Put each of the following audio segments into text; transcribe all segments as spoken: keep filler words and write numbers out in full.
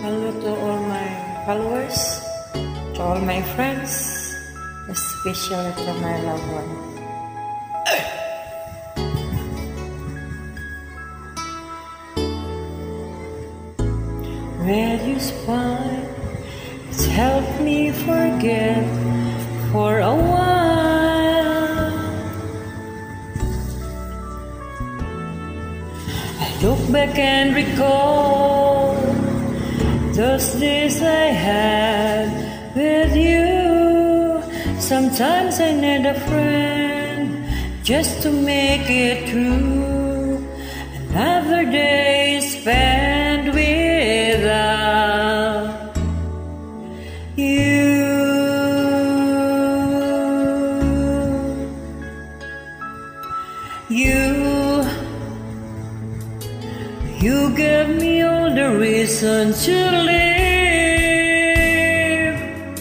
Hello to all my followers, to all my friends, especially to my loved ones. Radio Spine, it's helped me forget for a while. I look back and recall those days I had with you. Sometimes I need a friend just to make it through. Another day spent without you. You, you gave me all the reason to live.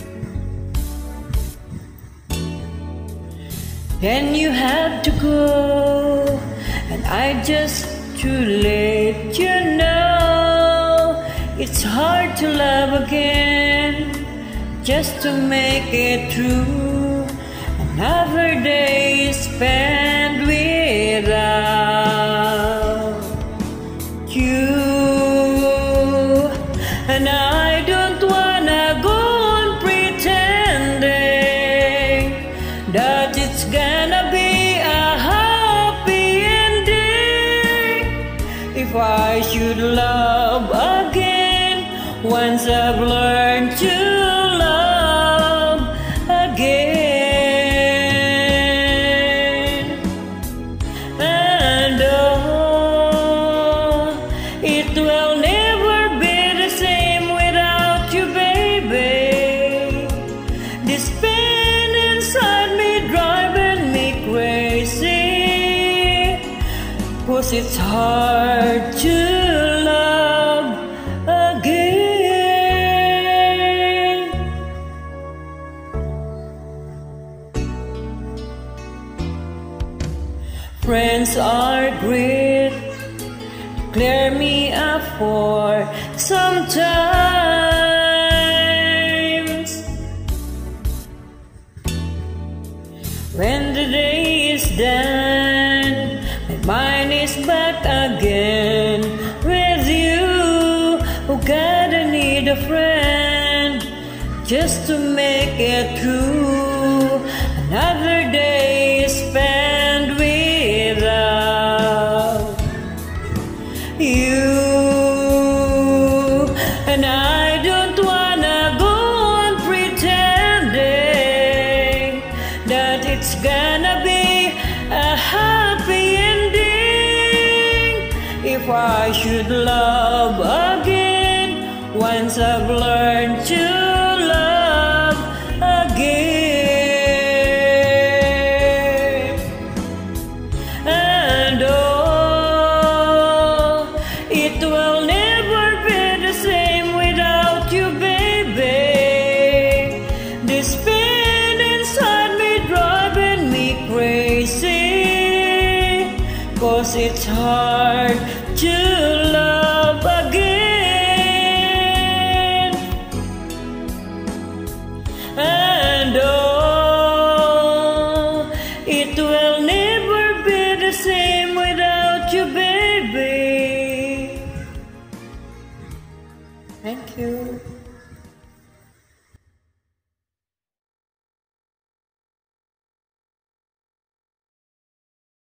Then you had to go, and I just too late. You know, it's hard to love again, just to make it through. Another day spent without you. And I don't wanna go on pretending that it's gonna be a happy ending. If I should love again, once I've learned to love again. And oh, it will never be the same without you, baby. This pain inside me driving me crazy, 'cause it's hard to love again. Friends are great, clear me up for sometimes. When the day is done, my mind is back again with you. Oh God, I need a friend just to make it through. Another day spent without you. And I don't wanna go on pretending that it's gonna be a happy ending. If I should love again, once I've learned to love again. And oh, it will never be the same without you, baby. This pain inside me driving me crazy, 'cause it's hard to love again. And oh, it will never be the same without you, baby. Thank you.